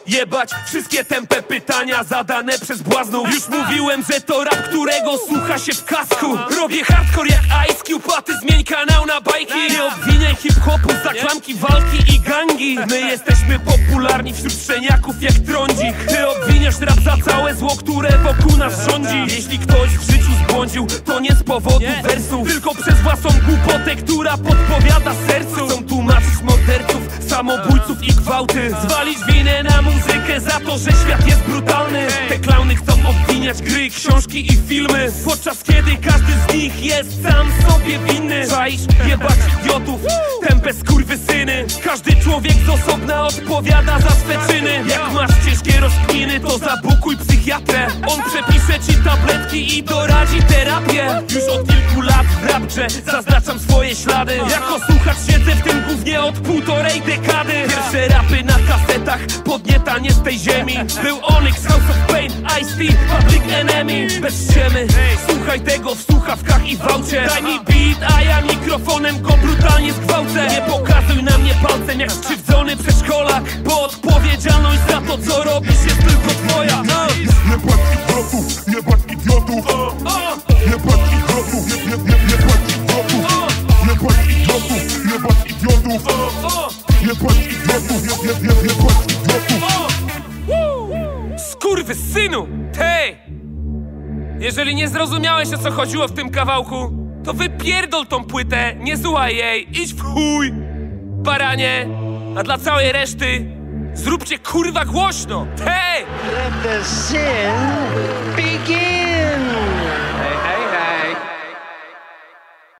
Jebać wszystkie tępe pytania zadane przez błaznów. Już mówiłem, że to rap, którego słucha się w kasku. Robię hardcore jak Ice Cube, a ty zmień kanał na bajki. Nie obwiniaj hip-hopu za klamki, walki i gangi. My jesteśmy popularni wśród szczeniaków jak trądzik. Ty obwiniasz rap za całe zło, które wokół nas rządzi. Jeśli ktoś w życiu zbłądził, to nie z powodu wersów, tylko przez własną głupotę, która podpowiada sercu. Chcą tłumaczyć morderców, samobójców i gwałty, zwalić winę na muzykę za to, że świat jest brutalny. Te klauny chcą obwiniać gry, książki i filmy, podczas kiedy każdy z nich jest sam sobie winny. Czaisz? Jebać idiotów, tępe skurwysyny. Każdy człowiek z osobna odpowiada za swe czyny. Jak masz ciężkie rozkminy, to zabukuj psychiatrę. On przepisze ci tabletki i doradzi terapię. Już od kilku lat w rapcze zaznaczam swoje ślady. Jako słuchacz siedzę w tym gównie od półtorej dekady. Pierwsze rapy na kasetach, podnietanie z tej ziemi. Był Onyx, House of Pain, Ice-T, Public Enemy. Bez ściemy, słuchaj tego w słuchawkach i w aucie. Daj mi beat, a ja mikrofonem go brutalnie zgwałcę. Nie pokazuj na mnie palcem jak skrzywdzony przedszkolak, bo odpowiedzialność za to, co robisz, jest tylko twoja. Nie bać idiotów, nie bać idiotów. Nie bać idiotów, nie bać idiotów. Nie bać idiotów, nie bać idiotów. Nie bać idiotów, nie bać idiotów. Skurwysynu! Hej! Jeżeli nie zrozumiałeś, o co chodziło w tym kawałku, to wypierdol tą płytę, nie słuchaj jej, idź w chuj! Baranie! A dla całej reszty zróbcie kurwa głośno! Hej! Let the sin begin.